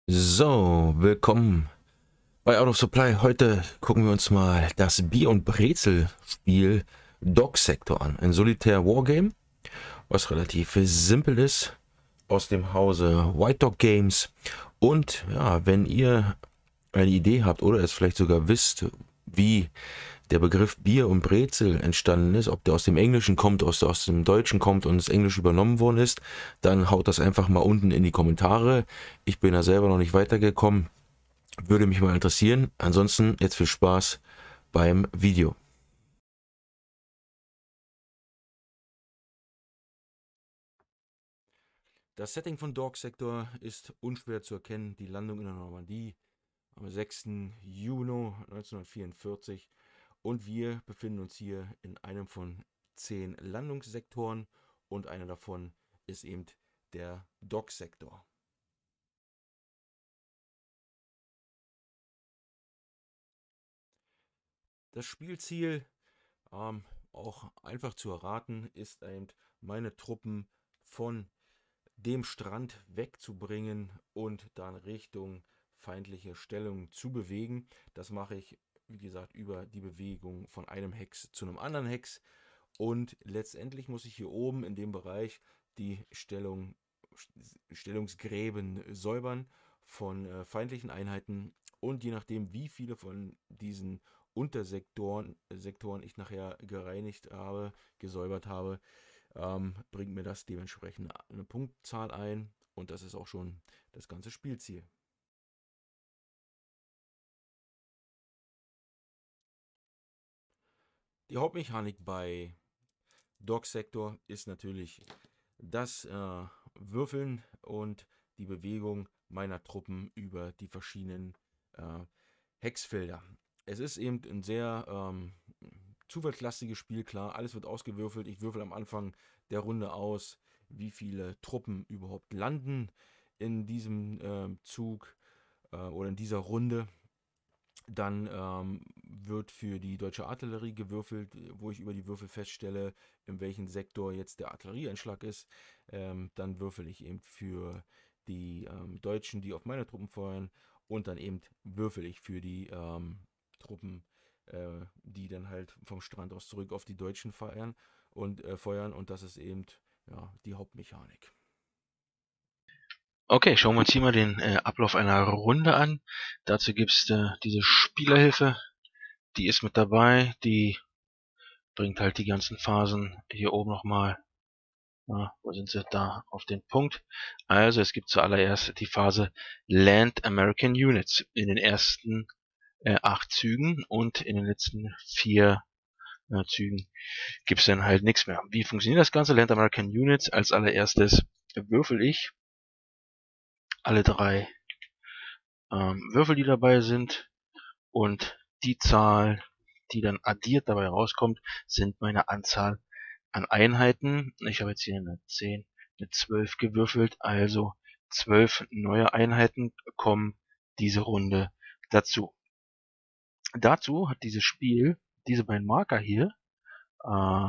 So, willkommen bei Out of Supply. Heute gucken wir uns mal das Bier- und Brezel-Spiel Dog Sector an. Ein Solitär-Wargame, was relativ simpel ist, aus dem Hause White Dog Games. Und ja, wenn ihr eine Idee habt oder es vielleicht sogar wisst, wie der Begriff Bier und Brezel entstanden ist, ob der aus dem Englischen kommt, aus dem Deutschen kommt und ins Englische übernommen worden ist, dann haut das einfach mal unten in die Kommentare. Ich bin da selber noch nicht weitergekommen. Würde mich mal interessieren. Ansonsten jetzt viel Spaß beim Video. Das Setting von Dog Sector ist unschwer zu erkennen. Die Landung in der Normandie am 6. Juni 1944. Und wir befinden uns hier in einem von 10 Landungssektoren und einer davon ist eben der Dog Sektor. Das Spielziel, auch einfach zu erraten, ist eben meine Truppen von dem Strand wegzubringen und dann Richtung feindliche Stellung zu bewegen. Das mache ich, wie gesagt, über die Bewegung von einem Hex zu einem anderen Hex. Und letztendlich muss ich hier oben in dem Bereich die Stellungsgräben säubern von feindlichen Einheiten. Und je nachdem, wie viele von diesen Sektoren ich nachher gereinigt habe, gesäubert habe, bringt mir das dementsprechend eine Punktzahl ein. Und das ist auch schon das ganze Spielziel. Die Hauptmechanik bei Dog Sector ist natürlich das Würfeln und die Bewegung meiner Truppen über die verschiedenen äh, Hexfelder. Es ist eben ein sehr zufallslastiges Spiel, klar. Alles wird ausgewürfelt. Ich würfel am Anfang der Runde aus, wie viele Truppen überhaupt landen in diesem Zug oder in dieser Runde. Dann wird für die deutsche Artillerie gewürfelt, wo ich über die Würfel feststelle, in welchem Sektor jetzt der Artillerieeinschlag ist. Dann würfel ich eben für die Deutschen, die auf meine Truppen feuern. Und dann eben würfel ich für die Truppen, die dann halt vom Strand aus zurück auf die Deutschen feuern. Und das ist eben ja, die Hauptmechanik. Okay, schauen wir uns hier mal den Ablauf einer Runde an. Dazu gibt's diese Spielerhilfe, die ist mit dabei, die bringt halt die ganzen Phasen hier oben nochmal, wo sind sie, da auf den Punkt. Also es gibt zuallererst die Phase Land American Units in den ersten 8 Zügen und in den letzten 4 Zügen gibt's dann halt nichts mehr. Wie funktioniert das Ganze? Land American Units, als allererstes würfel ich alle 3 Würfel, die dabei sind. Und die Zahl, die dann addiert dabei rauskommt, sind meine Anzahl an Einheiten. Ich habe jetzt hier eine 10, eine 12 gewürfelt, also 12 neue Einheiten kommen diese Runde dazu. Dazu hat dieses Spiel diese beiden Marker hier, äh,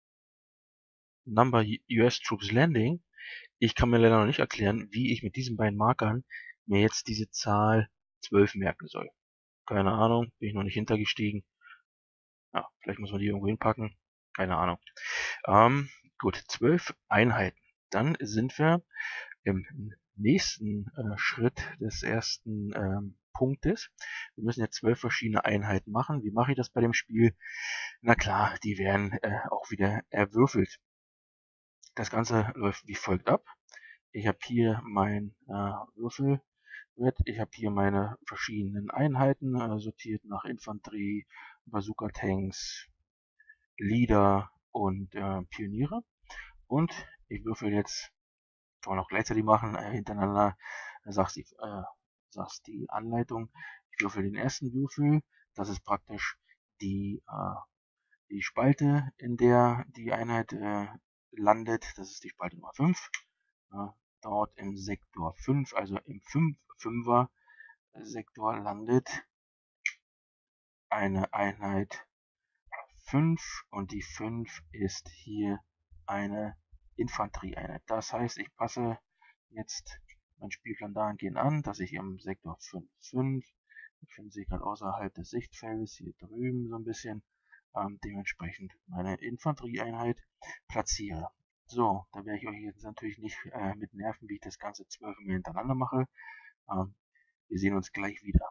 Number US Troops Landing. Ich kann mir leider noch nicht erklären, wie ich mit diesen beiden Markern mir jetzt diese Zahl 12 merken soll. Keine Ahnung, bin ich noch nicht hintergestiegen. Ja, vielleicht muss man die irgendwo hinpacken. Keine Ahnung. Ähm, gut, 12 Einheiten. Dann sind wir im nächsten Schritt des ersten Punktes. Wir müssen jetzt 12 verschiedene Einheiten machen. Wie mache ich das bei dem Spiel? Na klar, die werden auch wieder erwürfelt. Das Ganze läuft wie folgt ab. Ich habe hier mein Würfelbrett. Ich habe hier meine verschiedenen Einheiten, sortiert nach Infanterie, Bazooka-Tanks, Leader und Pioniere. Und ich würfel jetzt, kann man auch gleichzeitig machen, hintereinander, sagst die Anleitung. Ich würfel den ersten Würfel, das ist praktisch die, die Spalte, in der die Einheit landet, das ist die Spalte Nummer 5. Dort im Sektor 5, also im 5er Sektor landet eine Einheit 5 und die 5 ist hier eine Infanterieeinheit. Das heißt, ich passe jetzt mein Spielplan dahingehend an, dass ich im Sektor 5,5, befindet sich gerade außerhalb des Sichtfeldes, hier drüben so ein bisschen, dementsprechend meine Infanterieeinheit platziere. So, da werde ich euch jetzt natürlich nicht mit nerven, wie ich das Ganze 12 Mal hintereinander mache. Wir sehen uns gleich wieder.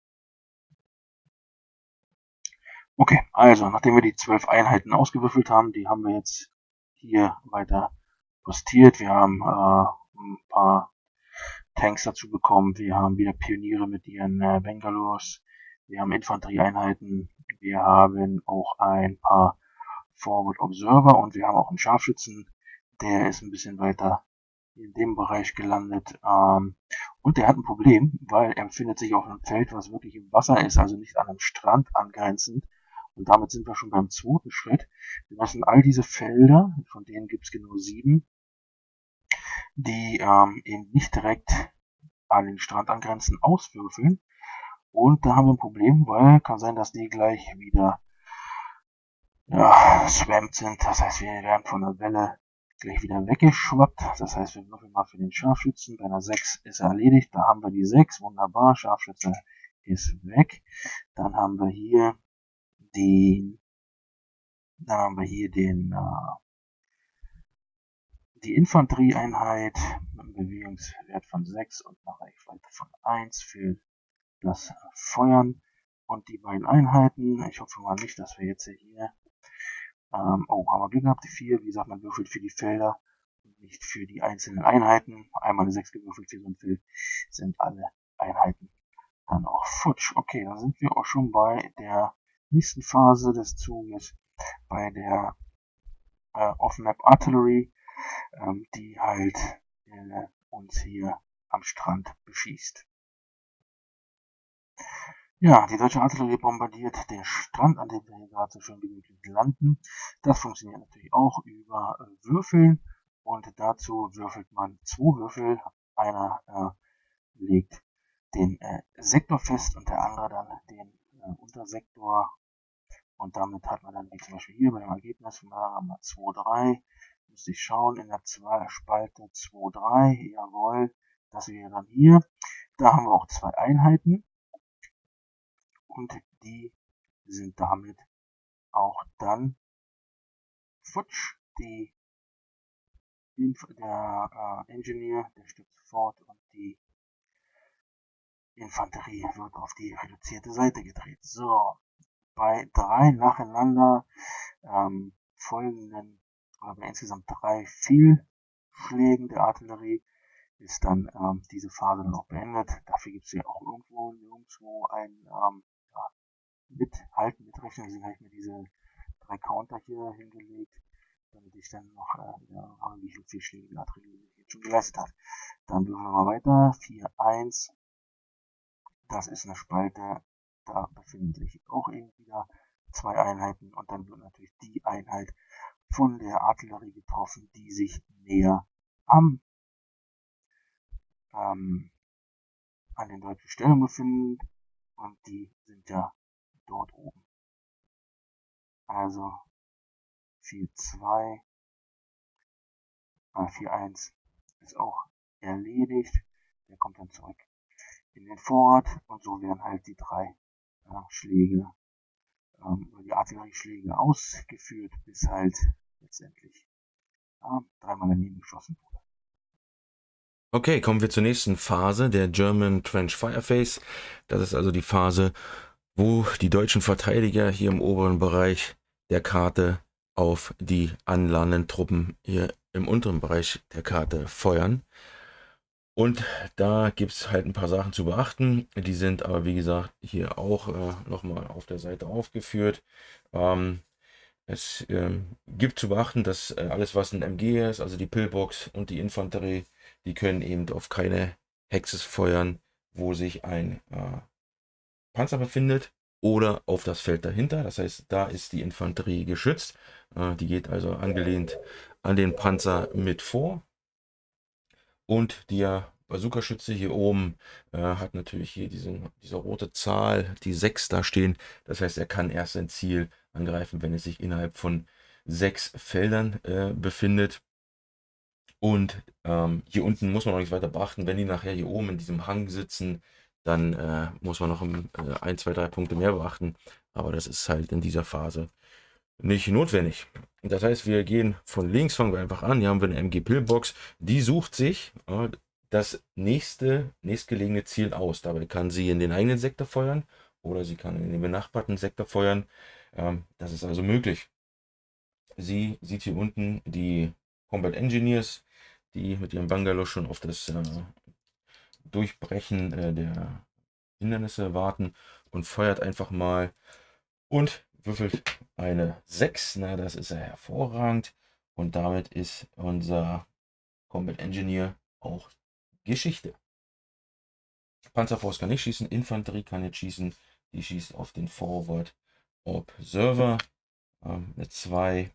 Okay, also nachdem wir die 12 Einheiten ausgewürfelt haben, die haben wir jetzt hier weiter postiert. Wir haben ein paar Tanks dazu bekommen. Wir haben wieder Pioniere mit ihren Bangalores. Wir haben Infanterieeinheiten. Wir haben auch ein paar Forward Observer und wir haben auch einen Scharfschützen. Der ist ein bisschen weiter in dem Bereich gelandet. Und der hat ein Problem, weil er befindet sich auf einem Feld, was wirklich im Wasser ist, also nicht an einem Strand angrenzend. Und damit sind wir schon beim zweiten Schritt. Wir müssen all diese Felder, von denen gibt es genau 7, die eben nicht direkt an den Strand angrenzen, auswürfeln. Und da haben wir ein Problem, weil kann sein, dass die gleich wieder swampt sind. Das heißt, wir werden von der Welle gleich wieder weggeschwappt. Das heißt, wir würfeln mal für den Scharfschützen. Bei einer 6 ist er erledigt. Da haben wir die 6. Wunderbar. Scharfschütze ist weg. Dann haben wir hier die Infanterieeinheit mit einem Bewegungswert von 6 und einer Reichweite von 1 für das Feuern. Und die beiden Einheiten, ich hoffe mal nicht, dass wir jetzt hier, haben wir Glück gehabt, die 4, wie gesagt, man würfelt für die Felder und nicht für die einzelnen Einheiten. Einmal eine 6 gewürfelt für so ein Feld, sind alle Einheiten dann auch futsch. Okay, dann sind wir auch schon bei der nächsten Phase des Zuges, bei der Off-Map Artillery, die halt uns hier am Strand beschießt. Ja, die deutsche Artillerie bombardiert den Strand, an dem wir hier gerade so schön gemütlich landen. Das funktioniert natürlich auch über Würfeln und dazu würfelt man 2 Würfel. Einer legt den Sektor fest und der andere dann den Untersektor. Und damit hat man dann, wie zum Beispiel hier bei dem Ergebnis, haben wir 2, 3. Müsste ich schauen, in der Spalte 2, 3. Jawohl, das wäre dann hier. Da haben wir auch 2 Einheiten. Und die sind damit auch dann futsch. Der Engineer, der stützt fort und die Infanterie wird auf die reduzierte Seite gedreht. So, bei 3 nacheinander folgenden, oder bei insgesamt 3 Fehlschlägen der Artillerie ist dann diese Phase dann auch beendet. Dafür gibt es ja auch nirgendwo ein Mitrechnen. Deswegen habe ich mir diese 3 Counter hier hingelegt, damit ich dann noch habe, wie viele Fehlschläge die Artillerie jetzt schon geleistet hat. Dann würfeln wir mal weiter. 4, 1. Das ist eine Spalte. Da befinden sich auch eben wieder 2 Einheiten und dann wird natürlich die Einheit von der Artillerie getroffen, die sich näher an den deutschen Stellungen befinden und die sind ja dort oben. Also 4-2, 4-1 ist auch erledigt. Der kommt dann zurück in den Vorrat und so werden halt die 3 Schläge, die Artillerieschläge ausgeführt, bis halt letztendlich 3-mal daneben geschossen wurde. Okay, kommen wir zur nächsten Phase, der German Trench Fire Phase. Das ist also die Phase, wo die deutschen Verteidiger hier im oberen Bereich der Karte auf die anlandenden Truppen hier im unteren Bereich der Karte feuern. Und da gibt es halt ein paar Sachen zu beachten. Die sind aber, wie gesagt, hier auch nochmal auf der Seite aufgeführt. Es gibt zu beachten, dass alles, was ein MG ist, also die Pillbox und die Infanterie, die können eben auf keine Hexes feuern, wo sich ein Panzer befindet oder auf das Feld dahinter. Das heißt, da ist die Infanterie geschützt. Die geht also angelehnt an den Panzer mit vor. Und der Bazooka-Schütze hier oben hat natürlich hier diese rote Zahl, die 6 da stehen. Das heißt, er kann erst sein Ziel angreifen, wenn es sich innerhalb von 6 Feldern befindet. Und hier unten muss man noch nicht weiter beachten, wenn die nachher hier oben in diesem Hang sitzen, dann muss man noch 1, 2, 3 Punkte mehr beachten. Aber das ist halt in dieser Phase nicht notwendig. Das heißt, wir gehen von links, fangen wir einfach an. Hier haben wir eine MG-Pillbox, die sucht sich das nächstgelegene Ziel aus. Dabei kann sie in den eigenen Sektor feuern oder sie kann in den benachbarten Sektor feuern. Das ist also möglich. Sie sieht hier unten die Combat Engineers, die mit ihrem Bangalore schon auf das Durchbrechen der Hindernisse warten und feuert einfach mal und würfelt eine 6. Na, das ist ja hervorragend. Und damit ist unser Combat Engineer auch Geschichte. Panzerfaust kann nicht schießen, Infanterie kann nicht schießen. Die schießt auf den Forward Observer. Eine 2.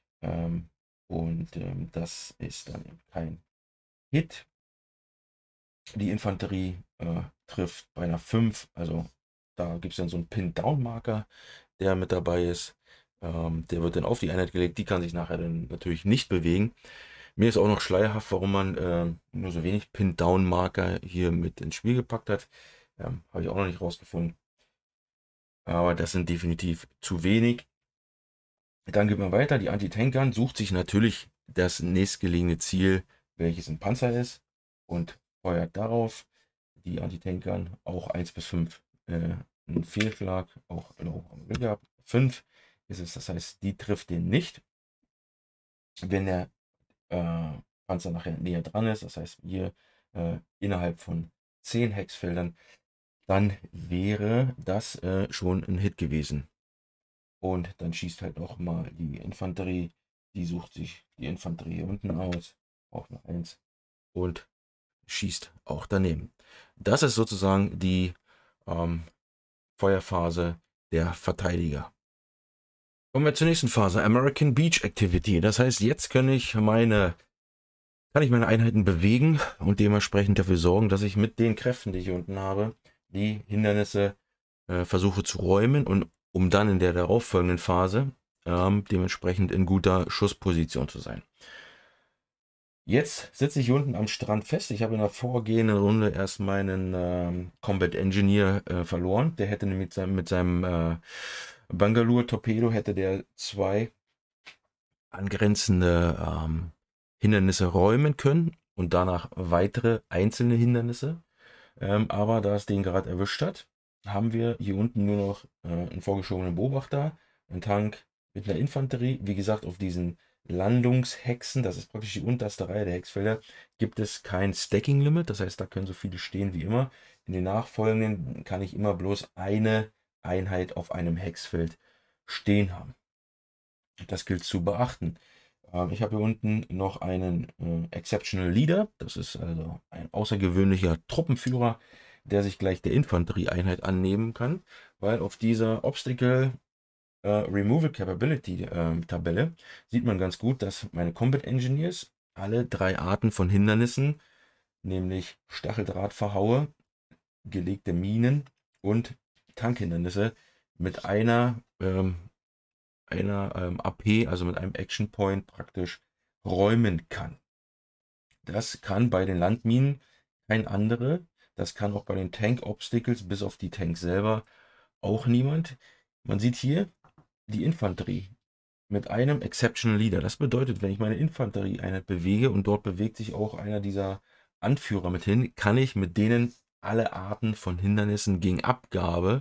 Das ist dann eben kein Hit. Die Infanterie trifft bei einer 5. Also da gibt es dann so einen Pin-Down-Marker, der mit dabei ist. Der wird dann auf die Einheit gelegt. Die kann sich nachher dann natürlich nicht bewegen. Mir ist auch noch schleierhaft, warum man nur so wenig Pin-Down-Marker hier mit ins Spiel gepackt hat. Habe ich auch noch nicht rausgefunden. Aber das sind definitiv zu wenig. Dann geht man weiter. Die Anti-Tank-Gun sucht sich natürlich das nächstgelegene Ziel, welches ein Panzer ist, und feuert darauf. Die Anti-Tank-Gun auch 1 bis 5. Ein Fehlschlag, auch Glück gehabt. 5 ist es, das heißt, die trifft den nicht. Wenn der Panzer nachher näher dran ist, das heißt hier innerhalb von 10 Hexfeldern, dann wäre das schon ein Hit gewesen. Und dann schießt halt auch mal die Infanterie, die sucht sich die Infanterie hier unten aus, auch eine 1 und schießt auch daneben. Das ist sozusagen die Feuerphase der Verteidiger. Kommen wir zur nächsten Phase, American Beach Activity. Das heißt, jetzt kann ich meine Einheiten bewegen und dementsprechend dafür sorgen, dass ich mit den Kräften, die ich hier unten habe, die Hindernisse versuche zu räumen, und um dann in der darauffolgenden Phase dementsprechend in guter Schussposition zu sein. Jetzt sitze ich hier unten am Strand fest. Ich habe in der vorgehenden Runde erst meinen Combat Engineer verloren. Der hätte mit seinem Bangalore-Torpedo hätte der 2 angrenzende Hindernisse räumen können und danach weitere einzelne Hindernisse. Aber da es den gerade erwischt hat, haben wir hier unten nur noch einen vorgeschobenen Beobachter, einen Tank mit einer Infanterie. Wie gesagt, auf diesen Landungshexen, das ist praktisch die unterste Reihe der Hexfelder, gibt es kein Stacking-Limit. Das heißt, da können so viele stehen wie immer. In den nachfolgenden kann ich immer bloß eine Einheit auf einem Hexfeld stehen haben. Das gilt zu beachten. Ich habe hier unten noch einen Exceptional Leader. Das ist also ein außergewöhnlicher Truppenführer, der sich gleich der Infanterieeinheit annehmen kann, weil auf dieser Obstacle Removal Capability Tabelle sieht man ganz gut, dass meine Combat Engineers alle 3 Arten von Hindernissen, nämlich Stacheldrahtverhaue, gelegte Minen und Tankhindernisse, mit einer AP, also mit einem Action Point, praktisch räumen kann. Das kann bei den Landminen kein andere. Das kann auch bei den Tank Obstacles, bis auf die Tanks selber, auch niemand. Man sieht hier die Infanterie mit einem Exceptional Leader. Das bedeutet, wenn ich meine Infanterieeinheit bewege und dort bewegt sich auch einer dieser Anführer mit hin, kann ich mit denen alle Arten von Hindernissen gegen Abgabe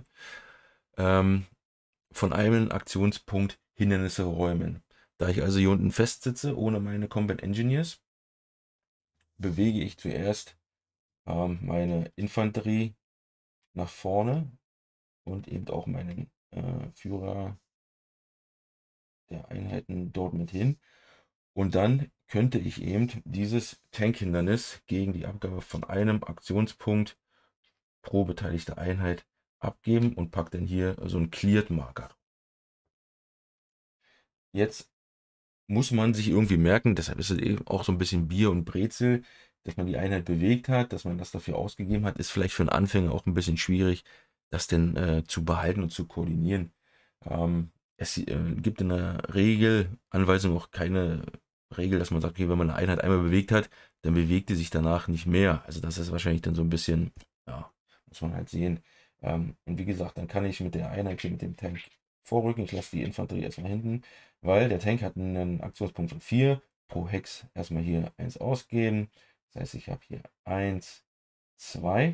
von einem Aktionspunkt Hindernisse räumen. Da ich also hier unten festsitze, ohne meine Combat Engineers, bewege ich zuerst meine Infanterie nach vorne und eben auch meinen Führer der Einheiten dort mit hin. Und dann könnte ich eben dieses Tankhindernis gegen die Abgabe von einem Aktionspunkt pro beteiligte Einheit abgeben und packe dann hier so einen Cleared-Marker. Jetzt muss man sich irgendwie merken, deshalb ist es eben auch so ein bisschen Bier und Brezel, dass man die Einheit bewegt hat, dass man das dafür ausgegeben hat, ist vielleicht für einen Anfänger auch ein bisschen schwierig, das denn zu behalten und zu koordinieren. Es gibt in der Regel Anweisung auch keine Regel, dass man sagt, okay, wenn man eine Einheit einmal bewegt hat, dann bewegt die sich danach nicht mehr. Also das ist wahrscheinlich dann so ein bisschen, ja, muss man halt sehen. Und wie gesagt, dann kann ich mit der Einheit hier mit dem Tank vorrücken. Ich lasse die Infanterie erstmal hinten, weil der Tank hat einen Aktionspunkt von 4. Pro Hex erstmal hier 1 ausgeben. Das heißt, ich habe hier 1, 2,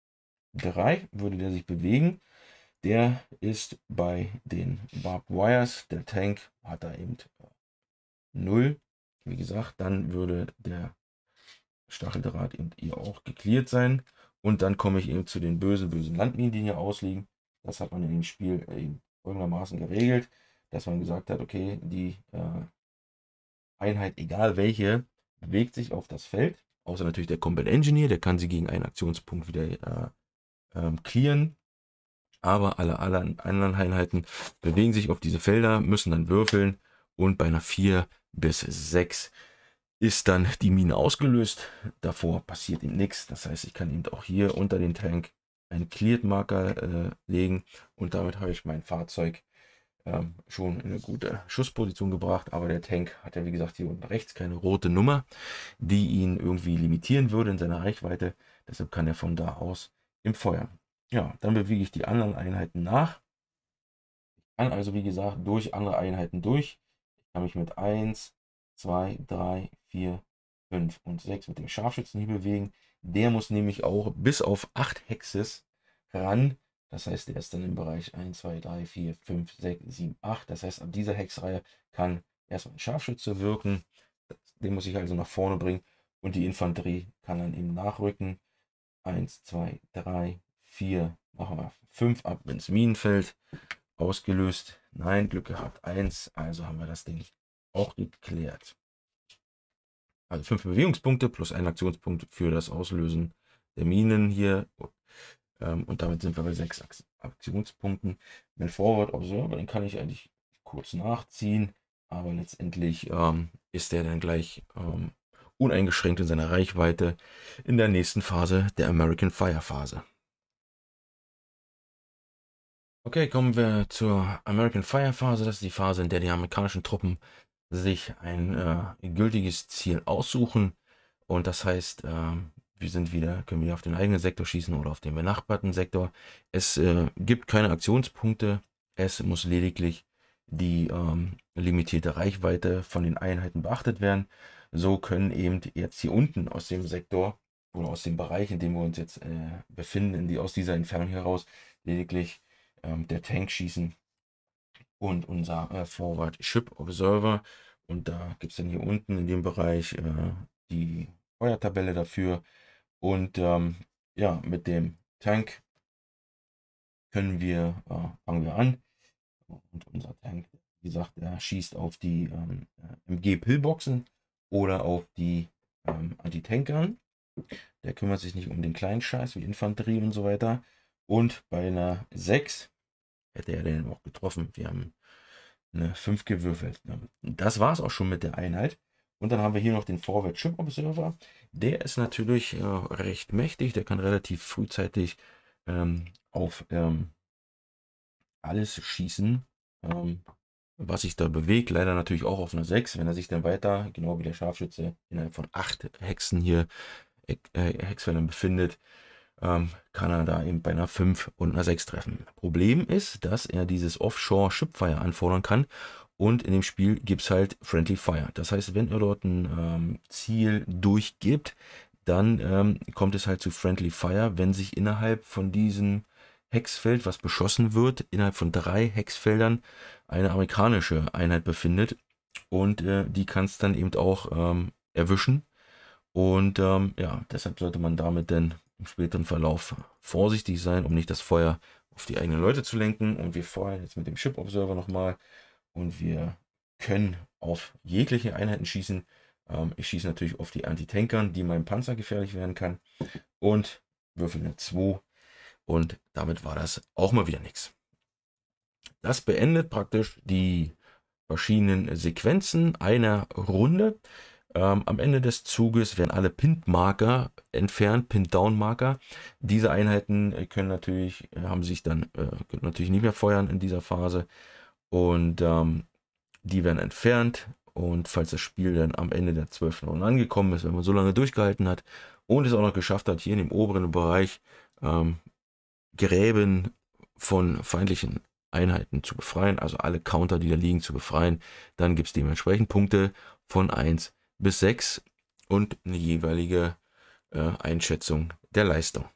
3, würde der sich bewegen. Der ist bei den Barbed Wires, der Tank hat da eben 0. Wie gesagt, dann würde der Stacheldraht eben hier auch geklärt sein. Und dann komme ich eben zu den bösen Landminen, die hier ausliegen. Das hat man in dem Spiel eben folgendermaßen geregelt, dass man gesagt hat, okay, die Einheit, egal welche, bewegt sich auf das Feld. Außer natürlich der Combat Engineer, der kann sie gegen einen Aktionspunkt wieder clearen. Aber alle anderen Einheiten bewegen sich auf diese Felder, müssen dann würfeln. Und bei einer 4 bis 6 ist dann die Mine ausgelöst. Davor passiert ihm nichts. Das heißt, ich kann eben auch hier unter den Tank einen Cleared-Marker legen. Und damit habe ich mein Fahrzeug schon in eine gute Schussposition gebracht. Aber der Tank hat ja, wie gesagt, hier unten rechts keine rote Nummer, die ihn irgendwie limitieren würde in seiner Reichweite. Deshalb kann er von da aus im Feuer. Ja, dann bewege ich die anderen Einheiten nach. Ich kann also, wie gesagt, durch andere Einheiten durch. Ich kann mich mit 1, 2, 3, 4, 5 und 6 mit dem Scharfschützen hier bewegen. Der muss nämlich auch bis auf 8 Hexes ran. Das heißt, der ist dann im Bereich 1, 2, 3, 4, 5, 6, 7, 8. Das heißt, ab dieser Hexreihe kann erstmal ein Scharfschütze wirken. Den muss ich also nach vorne bringen. Und die Infanterie kann dann eben nachrücken. 1, 2, 3, 4, machen wir 5 ab ins Minenfeld. Ausgelöst. Nein, Glück gehabt. 1. Also haben wir das Ding auch geklärt. Also 5 Bewegungspunkte plus 1 Aktionspunkt für das Auslösen der Minen hier. Und damit sind wir bei 6 Aktionspunkten. Den Forward Observer, den kann ich eigentlich kurz nachziehen. Aber letztendlich ist der dann gleich uneingeschränkt in seiner Reichweite in der nächsten Phase, der American Fire Phase. Okay, kommen wir zur American Fire Phase. Das ist die Phase, in der die amerikanischen Truppen sich ein gültiges Ziel aussuchen. Und das heißt, können wir auf den eigenen Sektor schießen oder auf den benachbarten Sektor. Es gibt keine Aktionspunkte. Es muss lediglich die limitierte Reichweite von den Einheiten beachtet werden. So können eben jetzt hier unten aus dem Sektor oder aus dem Bereich, in dem wir uns jetzt befinden, aus dieser Entfernung heraus lediglich der Tank schießen und unser Forward Ship Observer. Und da gibt es dann hier unten in dem Bereich die Feuertabelle dafür. Und ja, mit dem Tank fangen wir an. Und unser Tank, wie gesagt, der schießt auf die MG-Pillboxen oder auf die Anti-Tanker. Der kümmert sich nicht um den kleinen Scheiß wie Infanterie und so weiter. Und bei einer 6 hätte er den auch getroffen. Wir haben eine 5 gewürfelt. Das war es auch schon mit der Einheit. Und dann haben wir hier noch den Forward Ship Observer. Der ist natürlich recht mächtig. Der kann relativ frühzeitig auf alles schießen, was sich da bewegt. Leider natürlich auch auf einer 6. Wenn er sich dann weiter, genau wie der Scharfschütze, innerhalb von 8 Hexen hier, Hexfeldern befindet, kann er da eben bei einer 5 und einer 6 treffen. Problem ist, dass er dieses Offshore Shipfire anfordern kann und in dem Spiel gibt es halt Friendly Fire. Das heißt, wenn er dort ein Ziel durchgibt, dann kommt es halt zu Friendly Fire, wenn sich innerhalb von diesem Hexfeld, was beschossen wird, innerhalb von 3 Hexfeldern eine amerikanische Einheit befindet und die kann es dann eben auch erwischen. Und ja, deshalb sollte man damit dann im späteren Verlauf vorsichtig sein, um nicht das Feuer auf die eigenen Leute zu lenken. Und wir feuern jetzt mit dem Ship Observer nochmal und wir können auf jegliche Einheiten schießen. Ich schieße natürlich auf die Anti-Tankern, die meinem Panzer gefährlich werden kann, und würfel eine 2 und damit war das auch mal wieder nichts. Das beendet praktisch die verschiedenen Sequenzen einer Runde. Am Ende des Zuges werden alle Pinned-Marker entfernt, Pinned-Down-Marker. Diese Einheiten können natürlich nicht mehr feuern in dieser Phase und die werden entfernt Und falls das Spiel dann am Ende der 12. Runde angekommen ist, wenn man so lange durchgehalten hat und es auch noch geschafft hat, hier in dem oberen Bereich ähm, Gräben von feindlichen Einheiten zu befreien, also alle Counter, die da liegen, zu befreien, dann gibt es dementsprechend Punkte von 1 bis 6 und eine jeweilige Einschätzung der Leistung.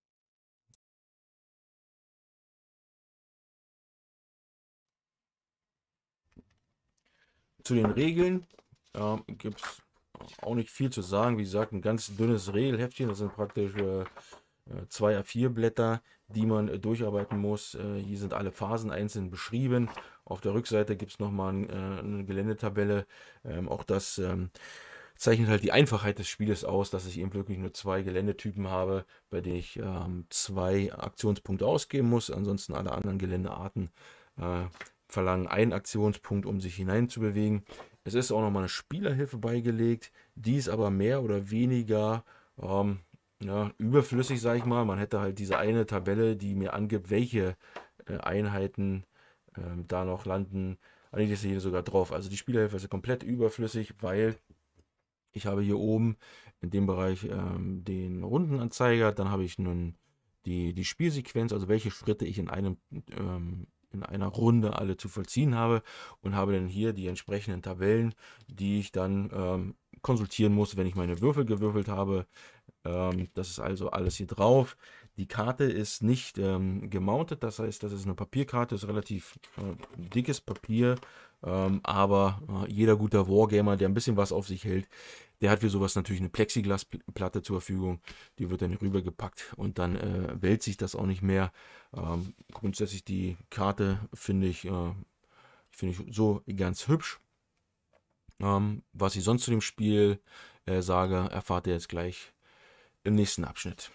Zu den Regeln gibt es auch nicht viel zu sagen. Wie gesagt, ein ganz dünnes Regelheftchen. Das sind praktisch 2 A4 Blätter, die man durcharbeiten muss. Hier sind alle Phasen einzeln beschrieben. Auf der Rückseite gibt es nochmal eine Geländetabelle. Auch das zeichnet halt die Einfachheit des Spieles aus, dass ich eben wirklich nur 2 Geländetypen habe, bei denen ich 2 Aktionspunkte ausgeben muss. Ansonsten alle anderen Geländearten verlangen einen Aktionspunkt, um sich hineinzubewegen. Es ist auch nochmal eine Spielerhilfe beigelegt, die ist aber mehr oder weniger ja, überflüssig, sage ich mal. Man hätte halt diese eine Tabelle, die mir angibt, welche Einheiten da noch landen. Eigentlich ist hier sogar drauf. Also die Spielerhilfe ist komplett überflüssig, weil ich habe hier oben in dem Bereich den Rundenanzeiger, dann habe ich nun die Spielsequenz, also welche Schritte ich in einer Runde alle zu vollziehen habe und habe dann hier die entsprechenden Tabellen, die ich dann konsultieren muss, wenn ich meine Würfel gewürfelt habe. Das ist also alles hier drauf. Die Karte ist nicht gemountet, das heißt, das ist eine Papierkarte, ist relativ dickes Papier, aber jeder guter Wargamer, der ein bisschen was auf sich hält, der hat für sowas natürlich eine Plexiglasplatte zur Verfügung. Die wird dann hier rübergepackt und dann wälzt sich das auch nicht mehr. Grundsätzlich die Karte finde ich so ganz hübsch. Was ich sonst zu dem Spiel sage, erfahrt ihr jetzt gleich im nächsten Abschnitt.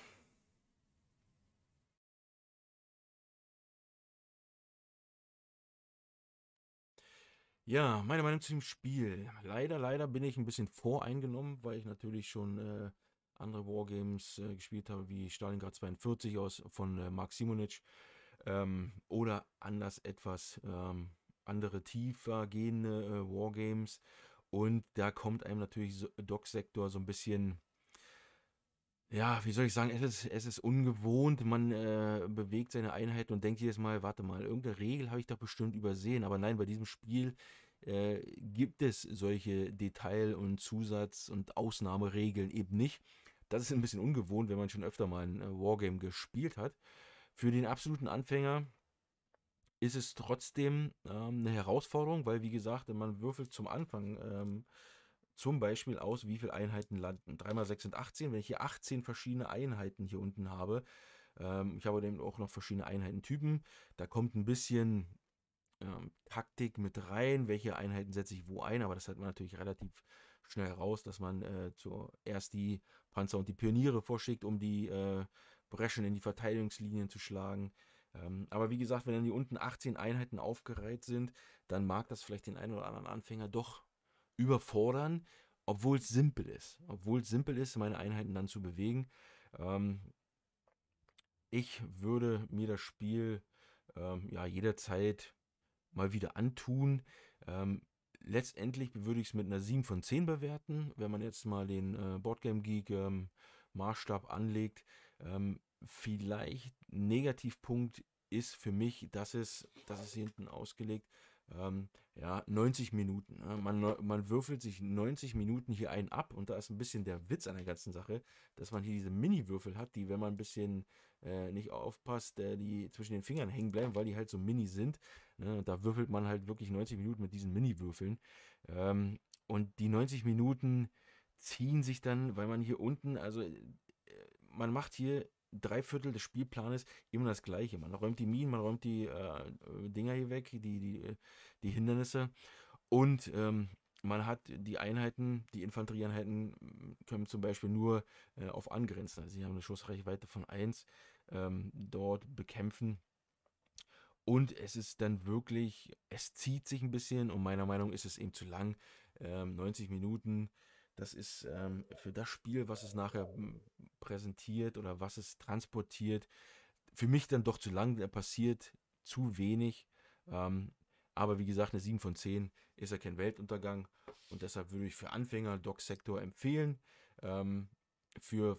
Ja, meine Meinung zu dem Spiel. Leider bin ich ein bisschen voreingenommen, weil ich natürlich schon andere Wargames gespielt habe, wie Stalingrad 42 von Mark Simonic oder anders etwas andere tiefer gehende Wargames. Und da kommt einem natürlich Doc Sector so ein bisschen, ja, wie soll ich sagen, es ist ungewohnt. Man bewegt seine Einheiten und denkt jedes Mal, warte mal, irgendeine Regel habe ich doch bestimmt übersehen. Aber nein, bei diesem Spiel gibt es solche Detail- und Zusatz- und Ausnahmeregeln eben nicht. Das ist ein bisschen ungewohnt, wenn man schon öfter mal ein Wargame gespielt hat. Für den absoluten Anfänger ist es trotzdem eine Herausforderung, weil, wie gesagt, man würfelt zum Anfang zum Beispiel aus, wie viele Einheiten landen. 3 mal 6 sind 18. Wenn ich hier 18 verschiedene Einheiten hier unten habe, ich habe eben auch noch verschiedene Einheitentypen, da kommt ein bisschen Taktik mit rein, welche Einheiten setze ich wo ein, aber das hat man natürlich relativ schnell raus, dass man zuerst die Panzer und die Pioniere vorschickt, um die Breschen in die Verteidigungslinien zu schlagen. Aber wie gesagt, wenn dann hier unten 18 Einheiten aufgereiht sind, dann mag das vielleicht den einen oder anderen Anfänger doch überfordern, obwohl es simpel ist. Obwohl es simpel ist, meine Einheiten dann zu bewegen. Ähm, Ich würde mir das Spiel ja jederzeit mal wieder antun. Ähm, Letztendlich würde ich es mit einer 7 von 10 bewerten, wenn man jetzt mal den Boardgame Geek Maßstab anlegt. Vielleicht ein Negativpunkt ist für mich, dass es hier hinten ausgelegt, ja, 90 Minuten. Ne? Man würfelt sich 90 Minuten hier einen ab und da ist ein bisschen der Witz an der ganzen Sache, dass man hier diese Mini-Würfel hat, die, wenn man ein bisschen nicht aufpasst, die zwischen den Fingern hängen bleiben, weil die halt so mini sind. Ne? Und da würfelt man halt wirklich 90 Minuten mit diesen Mini-Würfeln. Und die 90 Minuten ziehen sich dann, weil man hier unten, also man macht hier 3/4 des Spielplanes immer das Gleiche. Man räumt die Minen, man räumt die Dinger hier weg, die Hindernisse. Und man hat die Einheiten, die Infanterieeinheiten können zum Beispiel nur auf Angrenzen, also sie haben eine Schussreichweite von 1, dort bekämpfen. Und es ist dann wirklich, es zieht sich ein bisschen und meiner Meinung nach ist es eben zu lang. 90 Minuten, das ist für das Spiel, was es nachher präsentiert oder was es transportiert, für mich dann doch zu lang. Da passiert zu wenig. Ähm, Aber wie gesagt, eine 7 von 10 ist ja kein Weltuntergang. Und deshalb würde ich für Anfänger Dock Sector empfehlen. Für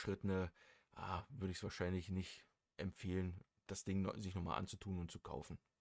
Fortgeschrittene würde ich es wahrscheinlich nicht empfehlen, das Ding sich nochmal anzutun und zu kaufen.